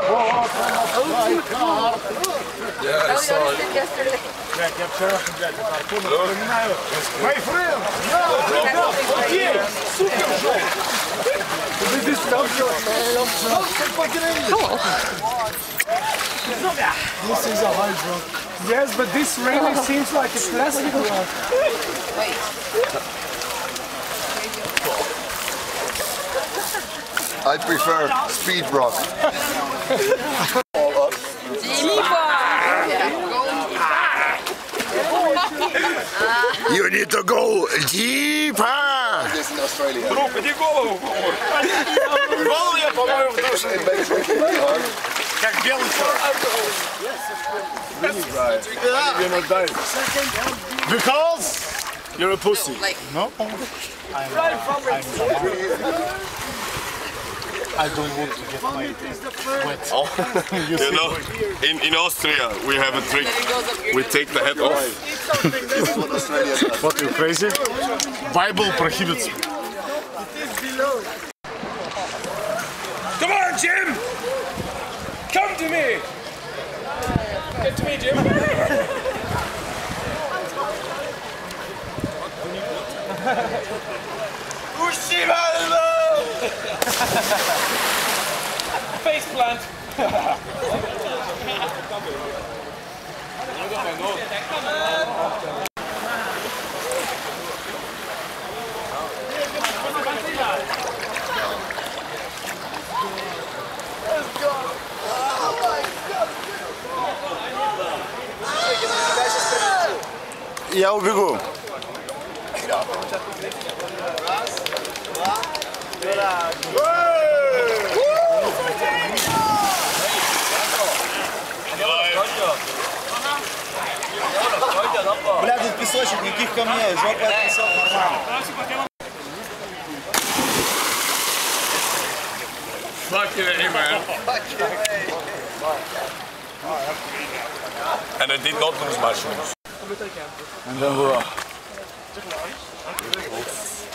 Yeah, I saw it. Yesterday. My friend! This is so good, man. This is a hard rock. Yes, but this really seems like a classic rock. Wait. I prefer speed rock. You need to go deeper! This in Australia. Иди голову, по-моему. Голову я, по-моему, в душе. Как белый черт. You're not dying. Because you're a pussy. No? I don't want to get my wet. Oh. You know, in Austria we have a trick. We take the head off. What, you crazy? Bible prohibits me. Come on, Jim! Come to me! Get to me, Jim! Face plant! Я убегу. Бля, тут песочек, никаких камней, жопа отписал нормально. Fucking A, man. And I did not lose mushrooms. And then we're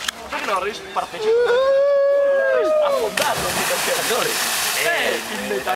off.